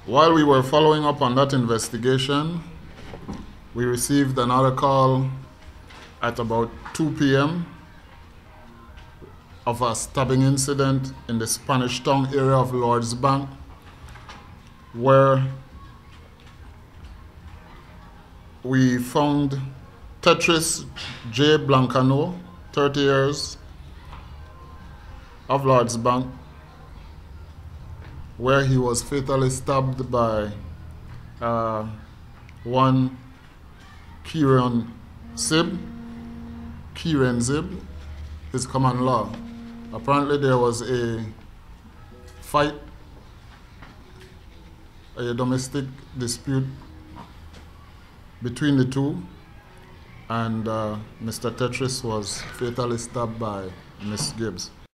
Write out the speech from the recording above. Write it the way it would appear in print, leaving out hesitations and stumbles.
While we were following up on that investigation, we received another call at about 2 p.m. of a stabbing incident in the Spanish Town area of Lord's Bank, where we found Tetris J. Blancaneaux, 30 years, of Lord's Bank, where he was fatally stabbed by one Kieran Zib, his common law. Apparently there was a fight, a domestic dispute between the two, and Mr. Tetris was fatally stabbed by Miss Gibbs.